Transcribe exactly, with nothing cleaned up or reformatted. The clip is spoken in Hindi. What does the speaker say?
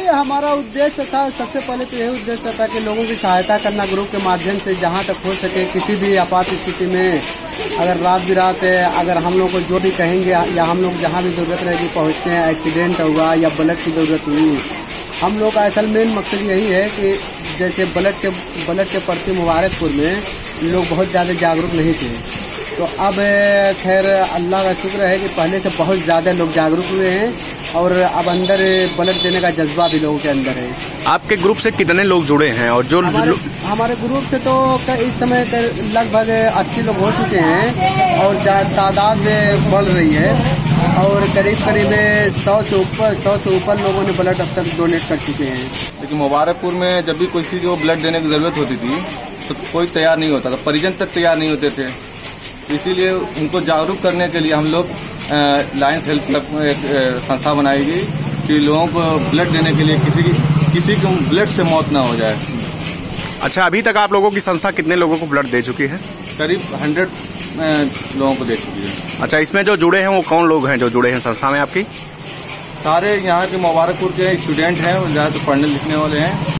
हमारा उद्देश्य था, सबसे पहले तो यही उद्देश्य था कि लोगों की सहायता करना ग्रुप के माध्यम से, जहाँ तक हो सके। किसी भी आपात स्थिति में अगर रात बिरात अगर हम लोग को जो भी कहेंगे या हम लोग जहाँ भी ज़रूरत रहेगी पहुँचते हैं। एक्सीडेंट हुआ या ब्लड की ज़रूरत हुई, हम लोग का असल मेन मकसद यही है कि जैसे ब्लड के ब्लड के प्रति मुबारकपुर में लोग बहुत ज़्यादा जागरूक नहीं थे, तो अब खैर अल्लाह का शुक्र है कि पहले से बहुत ज़्यादा लोग जागरूक हुए हैं और अब अंदर ब्लड देने का जज्बा भी लोगों के अंदर है। आपके ग्रुप से कितने लोग जुड़े हैं? और जो हमारे, हमारे ग्रुप से तो इस समय लगभग अस्सी लोग हो चुके हैं और तादाद बढ़ रही है और करीब करीब सौ से ऊपर सौ से ऊपर लोगों ने ब्लड अब तक डोनेट कर चुके हैं। लेकिन मुबारकपुर में जब भी किसी को ब्लड देने की ज़रूरत होती थी तो कोई तैयार नहीं होता था, परिजन तक तैयार नहीं होते थे। इसीलिए उनको जागरूक करने के लिए हम लोग लायंस हेल्थ क्लब एक संस्था बनाई गई कि लोगों को ब्लड देने के लिए किसी किसी को ब्लड से मौत ना हो जाए। अच्छा, अभी तक आप लोगों की संस्था कितने लोगों को ब्लड दे चुकी है? करीब हंड्रेड लोगों को दे चुकी है। अच्छा, इसमें जो जुड़े हैं वो कौन लोग हैं जो जुड़े हैं संस्था में आपकी? सारे यहाँ के मुबारकपुर के स्टूडेंट हैं, ज़्यादातर पढ़ने लिखने वाले हैं।